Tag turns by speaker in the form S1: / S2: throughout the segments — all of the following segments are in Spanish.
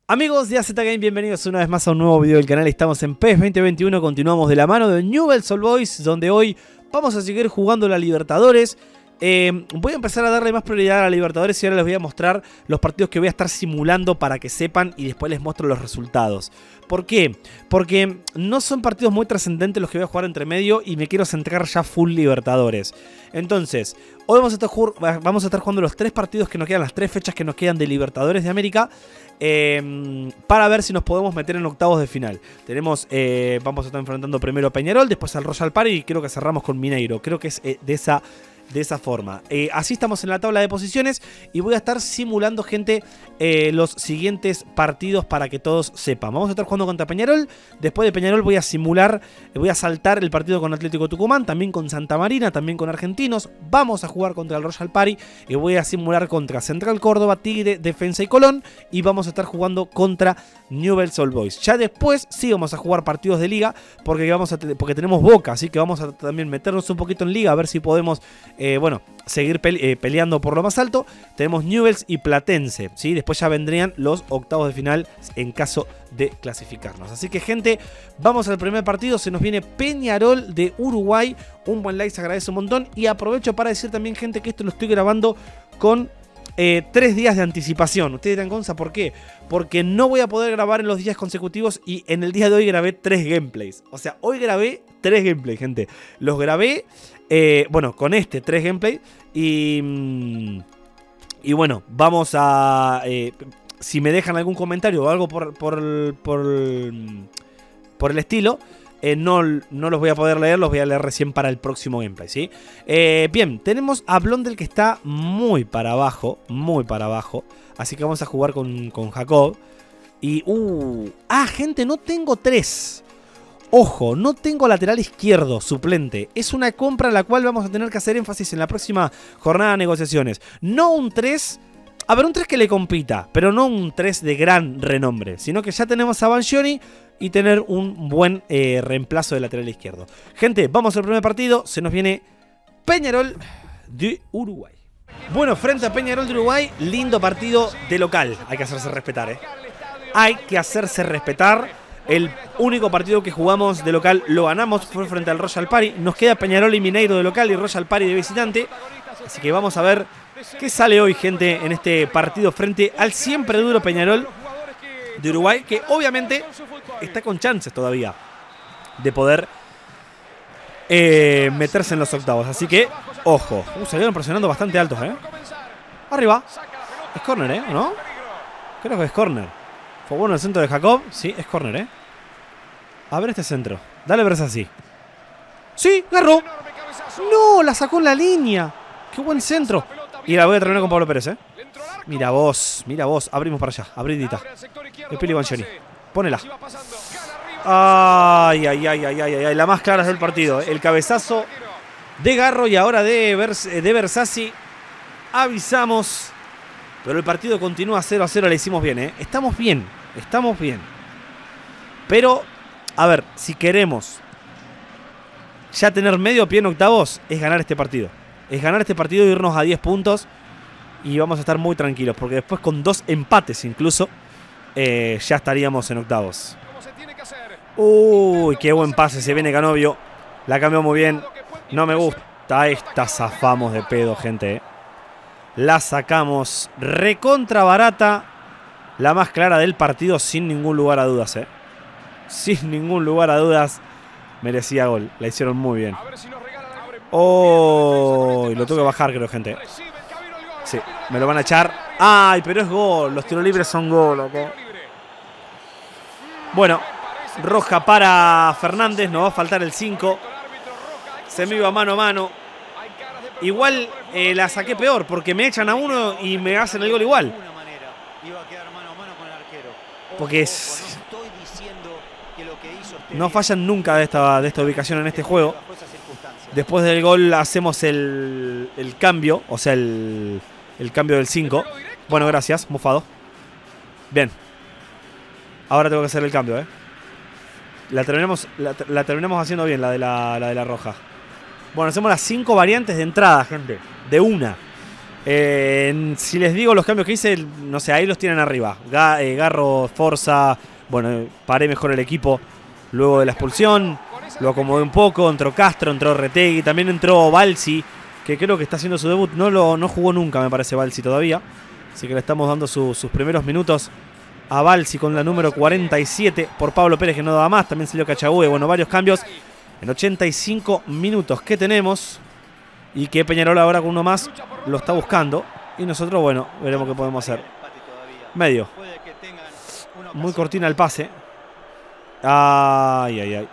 S1: Amigos de AZ Game, bienvenidos una vez más a un nuevo video del canal. Estamos en PES 2021, continuamos de la mano de Newell's Old Boys, donde hoy vamos a seguir jugando la Libertadores. Voy a empezar a darle más prioridad a la Libertadores y ahora les voy a mostrar los partidos que voy a estar simulando para que sepan y después les muestro los resultados. ¿Por qué? Porque no son partidos muy trascendentes los que voy a jugar entre medio y me quiero centrar ya full Libertadores. Entonces, hoy vamos a estar jugando los 3 partidos que nos quedan, las 3 fechas que nos quedan de Libertadores de América. Para ver si nos podemos meter en octavos de final. Vamos a estar enfrentando primero a Peñarol, después al Royal Party y creo que cerramos con Mineiro. Creo que es de esa forma. Así estamos en la tabla de posiciones y voy a estar simulando, gente, los siguientes partidos para que todos sepan. Vamos a estar jugando contra Peñarol. Después de Peñarol voy a saltar el partido con Atlético Tucumán, también con Santa Marina, también con Argentinos. Vamos a jugar contra el Royal Party y voy a simular contra Central Córdoba, Tigre, Defensa y Colón. Y vamos a estar jugando contra Newell's Old Boys. Ya después sí vamos a jugar partidos de liga porque tenemos Boca, así que vamos a también meternos un poquito en liga a ver si podemos seguir peleando por lo más alto. Tenemos Newell's y Platense, ¿sí? Después ya vendrían los octavos de final en caso de clasificarnos. Así que, gente, vamos al primer partido. Se nos viene Peñarol de Uruguay. Un buen like se agradece un montón. Y aprovecho para decir también, gente, que esto lo estoy grabando con 3 días de anticipación. Ustedes dirán, Gonza, ¿por qué? Porque no voy a poder grabar en los días consecutivos y en el día de hoy grabé 3 gameplays. O sea, hoy grabé 3 gameplays, gente. Los grabé, con 3 gameplays y bueno, vamos a... si me dejan algún comentario o algo por el estilo... No los voy a poder leer, los voy a leer recién para el próximo gameplay, ¿sí? Bien, tenemos a Blondel que está muy para abajo, así que vamos a jugar con Jacob. Y, gente, no tengo 3. Ojo, no tengo lateral izquierdo suplente. Es una compra en la cual vamos a tener que hacer énfasis en la próxima jornada de negociaciones. No un 3... A ver, un 3 que le compita, pero no un 3 de gran renombre, sino que ya tenemos a Banchioni y tener un buen reemplazo de lateral izquierdo. Gente, vamos al primer partido. Se nos viene Peñarol de Uruguay. Bueno, frente a Peñarol de Uruguay, lindo partido de local. Hay que hacerse respetar, ¿eh? Hay que hacerse respetar. El único partido que jugamos de local lo ganamos, fue frente al Royal Party. Nos queda Peñarol y Mineiro de local y Royal Party de visitante. Así que vamos a ver qué sale hoy, gente, en este partido frente al siempre duro Peñarol de Uruguay, que obviamente está con chances todavía de poder meterse en los octavos. Así que, ojo. Salieron presionando bastante altos, ¿eh? Arriba. Es córner, ¿eh? ¿No? Creo que es córner. Fue bueno el centro de Jacob. Sí, es córner, ¿eh? A ver este centro. Dale, Versassi. Sí, agarró. No, la sacó en la línea. Qué buen centro. Y la voy a terminar con Pablo Pérez, ¿eh? Mira vos. Abrimos para allá. Abridita. El Pili Banchioni. Ponela. Ay. La más clara del partido. El cabezazo de Garro y ahora de Versassi. Avisamos. Pero el partido continúa 0-0. Le hicimos bien, ¿eh? Estamos bien. Pero, a ver, si queremos ya tener medio pie en octavos, es ganar este partido. Es ganar este partido e irnos a 10 puntos. Y vamos a estar muy tranquilos. Porque después con 2 empates incluso, ya estaríamos en octavos. Uy, qué buen pase. Se viene Canovio. La cambió muy bien. No me gusta. Esta zafamos de pedo, gente. La sacamos recontra barata. La más clara del partido sin ningún lugar a dudas, Sin ningún lugar a dudas. Merecía gol. La hicieron muy bien. Oh, y lo tengo que bajar, creo, gente. Sí, me lo van a echar. Ay, pero es gol. Los tiros libres son gol, loco. Bueno, roja para Fernández. Nos va a faltar el 5. Se me iba mano a mano. Igual la saqué peor porque me echan a uno y me hacen el gol igual. Porque no fallan nunca de esta ubicación en este juego. Después del gol hacemos el cambio, o sea, el cambio del 5. Bueno, gracias, mufado. Bien. Ahora tengo que hacer el cambio, La terminamos haciendo bien, la de la roja. Bueno, hacemos las 5 variantes de entrada, gente. De una. Si les digo los cambios que hice, no sé, ahí los tienen arriba. Garro, Forza, bueno, paré mejor el equipo luego de la expulsión. Lo acomodé un poco, entró Castro, entró Retegui, también entró Balsi, que creo que está haciendo su debut. No jugó nunca, me parece, Balsi todavía. Así que le estamos dando sus primeros minutos a Balsi con la número 47 por Pablo Pérez, que no daba más. También salió Cachagüe, bueno, varios cambios en 85 minutos que tenemos. Y que Peñarol ahora con uno más lo está buscando. Y nosotros, bueno, veremos qué podemos hacer. Medio. Muy cortina el pase. Ay, ay, ay.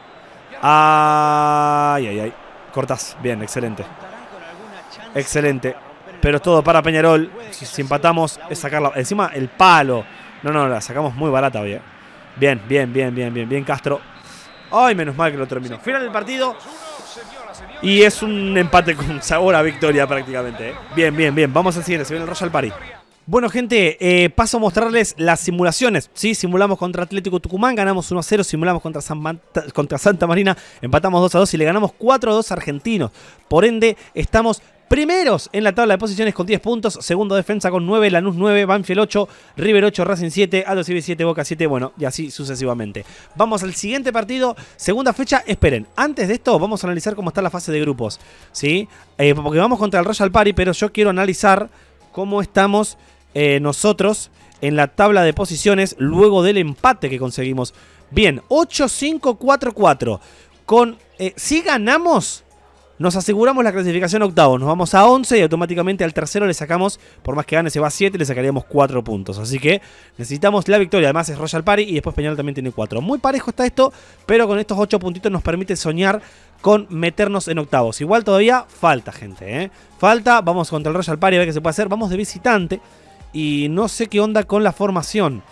S1: Ay, ay, ay. Cortás. Bien, excelente. Excelente. Pero es todo para Peñarol. Si empatamos es sacarla. Encima el palo. No, la sacamos muy barata hoy. Bien, bien, Castro. Ay, menos mal que lo terminó. Final del partido. Y es un empate con sabor a victoria prácticamente. Bien. Vamos al siguiente. Se viene el Royal Party. Bueno, gente, paso a mostrarles las simulaciones. Sí, simulamos contra Atlético Tucumán, ganamos 1-0. Simulamos contra Santa Marina, empatamos 2-2 y le ganamos 4-2 a Argentinos. Por ende, estamos primeros en la tabla de posiciones con 10 puntos. Segundo defensa con 9, Lanús 9, Banfield 8, River 8, Racing 7, Aldo Civi 7, Boca 7, bueno, y así sucesivamente. Vamos al siguiente partido, segunda fecha. Esperen, antes de esto vamos a analizar cómo está la fase de grupos, ¿sí? Porque vamos contra el Royal Party, pero yo quiero analizar cómo estamos nosotros en la tabla de posiciones luego del empate que conseguimos. Bien, 8-5-4-4. Si ganamos, nos aseguramos la clasificación a octavos. Nos vamos a 11 y automáticamente al tercero le sacamos, por más que gane se va a 7, le sacaríamos 4 puntos. Así que necesitamos la victoria. Además es Royal Party y después Peñarol también tiene 4. Muy parejo está esto, pero con estos 8 puntitos nos permite soñar con meternos en octavos. Igual todavía falta, gente, falta. Vamos contra el Royal Party a ver qué se puede hacer. Vamos de visitante. Y no sé qué onda con la formación.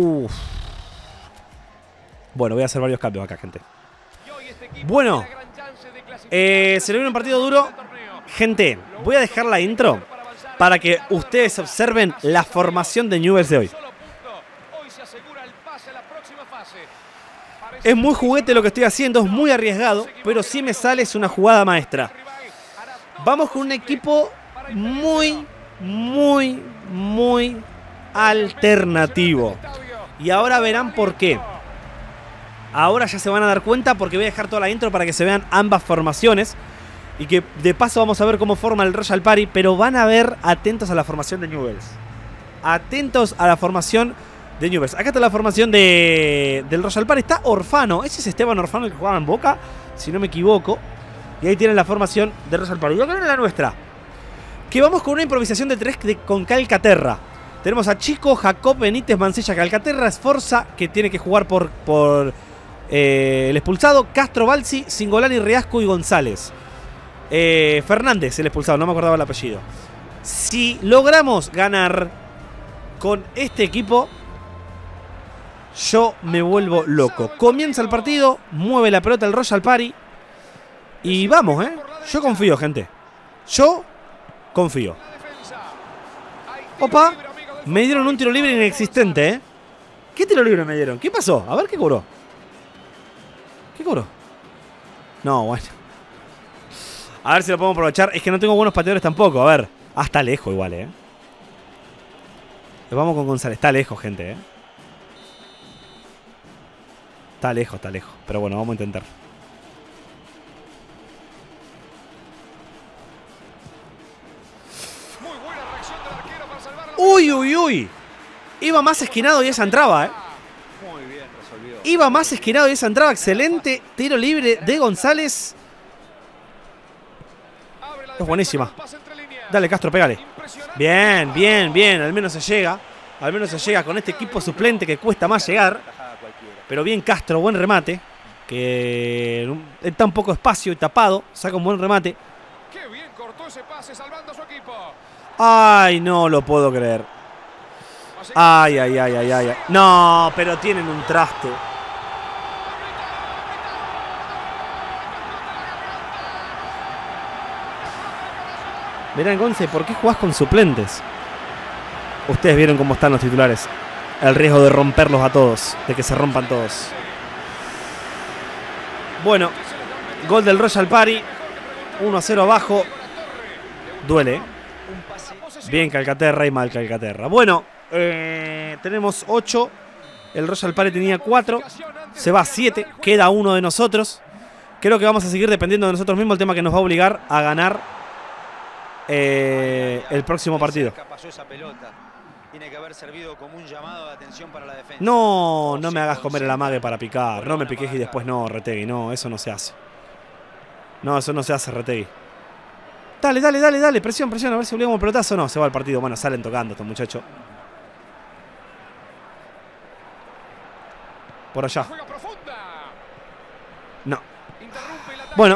S1: Bueno, voy a hacer varios cambios acá, gente. Bueno, se le viene un partido duro. Gente, voy a dejar la intro para que ustedes observen la formación de Newell's de hoy. Es muy juguete lo que estoy haciendo, es muy arriesgado, pero si me sale es una jugada maestra. Vamos con un equipo muy alternativo. Y ahora verán por qué. Ahora ya se van a dar cuenta porque voy a dejar toda la intro para que se vean ambas formaciones. Y que de paso vamos a ver cómo forma el Royal Party. Pero van a ver atentos a la formación de Newell's. Atentos a la formación de Newell's. Acá está la formación del Royal Party. Está Orfano. Ese es Esteban Orfano, el que jugaba en Boca, si no me equivoco. Y ahí tienen la formación de Royal Party. Y acá viene la nuestra, que vamos con una improvisación de 3 con Calcaterra. Tenemos a Chico, Jacob, Benítez, Mancilla, Calcaterra, Sforza, que tiene que jugar por el expulsado, Castro, Balsi, Singolani, Riasco y González. Fernández, el expulsado, no me acordaba el apellido. Si logramos ganar con este equipo, yo me vuelvo loco. Comienza el partido, mueve la pelota el Royal Party. Y vamos, yo confío, gente. Yo confío. Opa, me dieron un tiro libre inexistente, ¿Qué tiro libre me dieron? ¿Qué pasó? A ver qué cobró. ¿Qué cobró? No, bueno. A ver si lo podemos aprovechar. Es que no tengo buenos pateadores tampoco. A ver. Ah, está lejos igual, Vamos con González. Está lejos, gente, Está lejos, está lejos. Pero bueno, vamos a intentar. Uy. Iba más esquinado y esa entraba,
S2: Muy bien resolvido.
S1: Iba más esquinado y esa entraba. Excelente tiro libre de González. Es buenísima. Dale, Castro, pégale. Bien. Al menos se llega. Al menos se llega con este equipo suplente que cuesta más llegar. Pero bien Castro, buen remate. Que está un poco espacio y tapado. Saca un buen remate.
S2: Qué bien cortó ese pase salvando a su equipo.
S1: Ay, no lo puedo creer. Ay. No, pero tienen un traste. Verán, Gonce, ¿por qué jugás con suplentes? Ustedes vieron cómo están los titulares. El riesgo de romperlos a todos. De que se rompan todos. Bueno, gol del Royal Party. 1-0 abajo. Duele,
S3: Un pase
S1: Bien Calcaterra y mal Calcaterra. Bueno, tenemos 8. El Royal Party tenía 4. Se va a 7. Queda uno de nosotros. Creo que vamos a seguir dependiendo de nosotros mismos. El tema que nos va a obligar a ganar el próximo partido.
S3: Tiene que haber servido como un llamado de atención para la defensa.
S1: No, no me hagas comer el amague para picar. No me piques y después no, Retegui. No, eso no se hace. No, eso no se hace, Retegui. Dale, dale, dale, dale. Presión, presión. A ver si obligamos el pelotazo. No, se va el partido. Bueno, salen tocando estos muchachos. Por allá. No. Bueno.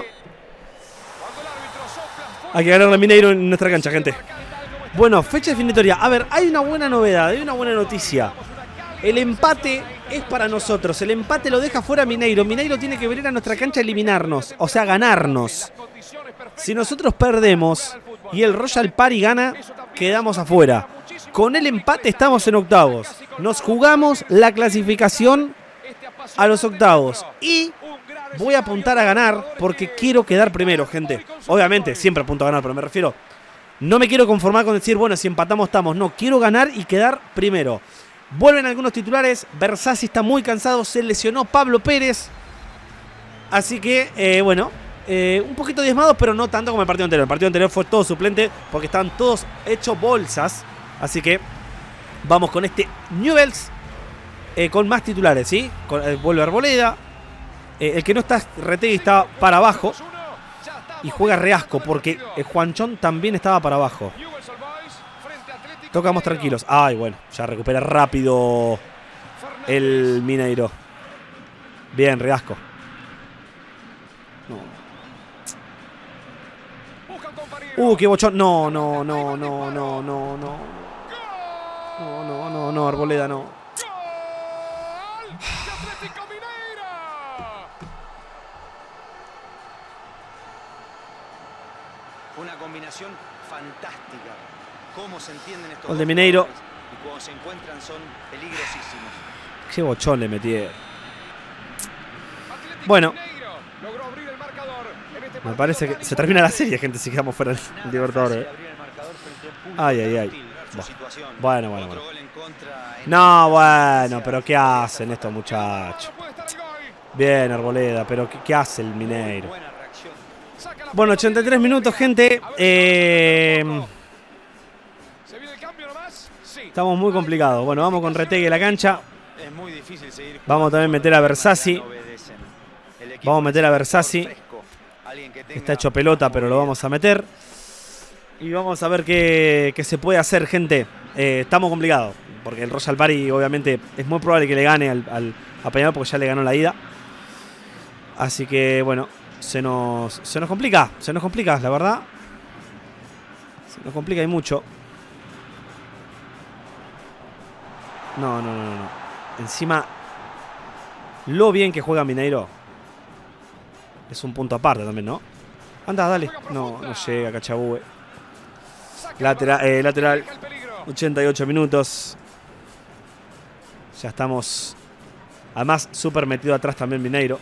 S1: Hay que ganarle a Mineiro en nuestra cancha, gente. Bueno, fecha definitoria. A ver, hay una buena novedad, hay una buena noticia. El empate es para nosotros. El empate lo deja fuera Mineiro. Mineiro tiene que venir a nuestra cancha a eliminarnos. O sea, ganarnos. Si nosotros perdemos y el Royal Party gana, quedamos afuera. Con el empate estamos en octavos. Nos jugamos la clasificación a los octavos. Y voy a apuntar a ganar porque quiero quedar primero, gente. Obviamente, siempre apunto a ganar, pero me refiero... No me quiero conformar con decir, bueno, si empatamos estamos. No, quiero ganar y quedar primero. Vuelven algunos titulares. Bersassi está muy cansado. Se lesionó Pablo Pérez. Así que, bueno, un poquito diezmados, pero no tanto como el partido anterior. El partido anterior fue todo suplente porque estaban todos hechos bolsas. Así que vamos con este Newell's con más titulares, ¿sí? Vuelve Arboleda. El que no está, Retegui, está para abajo. Y juega Reasco porque Juanchón también estaba para abajo. Tocamos tranquilos. Ay, bueno, ya recupera rápido el Mineiro. Bien, Reasco. No. Qué bochón. No, no, no, no, no, no, no. No, no, no, no, Arboleda, no.
S3: Una combinación fantástica. Cómo se entienden estos
S1: Gol de Mineiro.
S3: Y cuando se encuentran son peligrosísimos.
S1: Qué bochón le metieron. Bueno, me parece que se termina la serie, gente, si quedamos fuera del Libertadores. Ay, ay, ay. Bueno, bueno, bueno. No, bueno, pero ¿qué hacen estos muchachos? Bien, Arboleda, pero ¿qué hace el Mineiro? Bueno, 83 minutos, gente. Estamos muy complicados. Bueno, vamos con Retegui a la cancha. Vamos también a meter a Bersassi. Vamos a meter a Bersassi. Está hecho pelota, pero lo vamos a meter. Y vamos a ver qué se puede hacer, gente. Estamos complicados. Porque el Royal Party, obviamente, es muy probable que le gane a Peñarol porque ya le ganó la ida. Así que, bueno, se nos complica. Se nos complica, la verdad. Se nos complica y mucho. No, no, no, no. Encima, lo bien que juega Mineiro. Es un punto aparte también, ¿no? Anda, dale. No, no llega, Cachabue. Lateral. 88 minutos. Ya estamos. Además, súper metido atrás también Mineiro.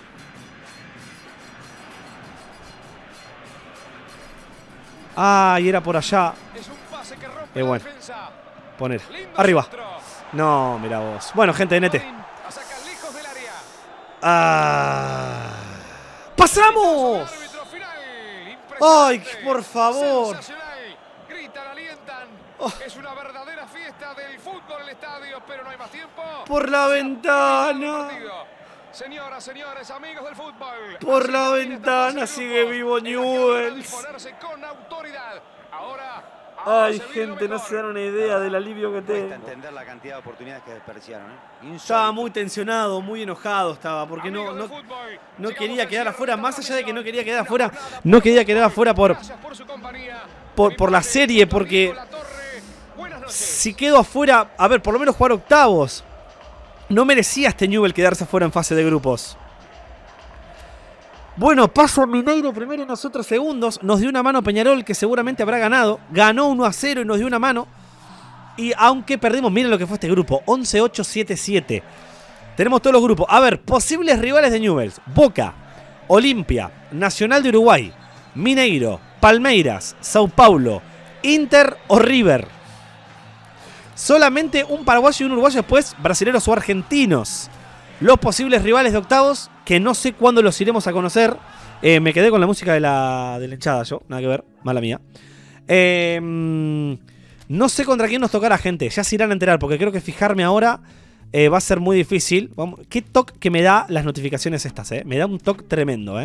S1: Ah, y era por allá. Bueno. Poner. Arriba. No, mira vos. Bueno, gente de NT. ¡Pasamos! ¡Ay, por favor! Oh.
S2: Es una verdadera fiesta del fútbol en el estadio, pero no hay más tiempo.
S1: Por la ventana.
S2: Señoras, señores, amigos del fútbol.
S1: Por la ventana sigue vivo Newell's. Ay, gente, no se dan una idea del alivio que tengo.
S3: Entender la cantidad de oportunidades que desperdiciaron,
S1: Estaba muy tensionado, muy enojado estaba, porque no quería quedar afuera, más allá de que no quería quedar afuera, no quería quedar afuera por la serie, porque si quedo afuera, a ver, por lo menos jugar octavos. No merecía este Newell's quedarse afuera en fase de grupos. Bueno, paso a Mineiro primero y nosotros segundos. Nos dio una mano Peñarol, que seguramente habrá ganado. Ganó 1-0 y nos dio una mano. Y aunque perdimos, miren lo que fue este grupo. 11-8-7-7. Tenemos todos los grupos. A ver, posibles rivales de Newell's. Boca, Olimpia, Nacional de Uruguay, Mineiro, Palmeiras, Sao Paulo, Inter o River. Solamente un paraguayo y un uruguayo, después brasileños o argentinos. Los posibles rivales de octavos, que no sé cuándo los iremos a conocer. Me quedé con la música de la hinchada yo, nada que ver, mala mía. No sé contra quién nos tocará, gente. Ya se irán a enterar, porque creo que fijarme ahora va a ser muy difícil. Qué toque que me da las notificaciones estas, me da un toque tremendo,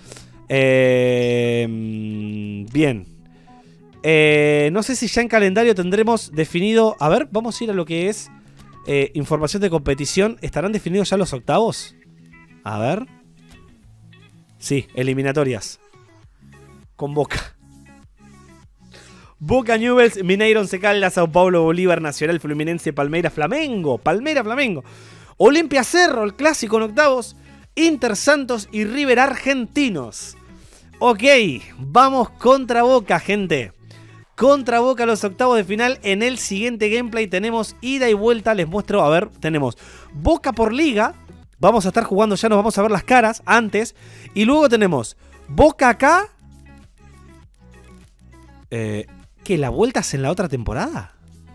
S1: bien. No sé si ya en calendario tendremos definido. A ver, vamos a ir a lo que es información de competición. ¿Estarán definidos ya los octavos? A ver. Sí, eliminatorias. Con Boca. Boca, Newell's, Mineiro, Once Caldas, Sao Paulo, Bolívar, Nacional, Fluminense, Palmeiras, Flamengo. Palmeiras, Flamengo. Olimpia Cerro, el clásico en octavos. Inter, Santos y River, argentinos. Ok, vamos contra Boca, gente. Contra Boca los octavos de final. En el siguiente gameplay tenemos ida y vuelta. Les muestro, a ver, tenemos Boca por liga. Vamos a estar jugando, ya nos vamos a ver las caras antes. Y luego tenemos Boca acá. ¿Qué? ¿La vuelta es en la otra temporada?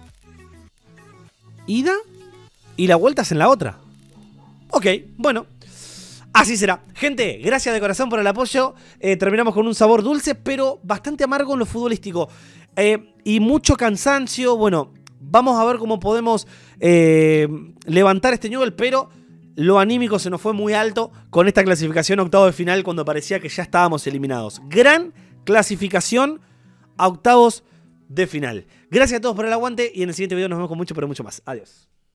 S1: ¿Ida? Y la vuelta es en la otra. Ok, bueno. Así será. Gente, gracias de corazón por el apoyo. Terminamos con un sabor dulce, pero bastante amargo en lo futbolístico. Y mucho cansancio. Bueno, vamos a ver cómo podemos levantar este nivel, pero lo anímico se nos fue muy alto con esta clasificación a octavos de final cuando parecía que ya estábamos eliminados. Gran clasificación a octavos de final. Gracias a todos por el aguante y en el siguiente video nos vemos con mucho, pero mucho más. Adiós.